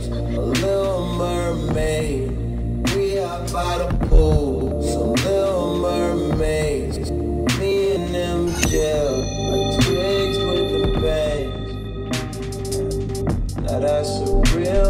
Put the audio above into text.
a little mermaid. We out by the pool, some little mermaids. Me and them gel, like twigs with the bangs. Now that's a real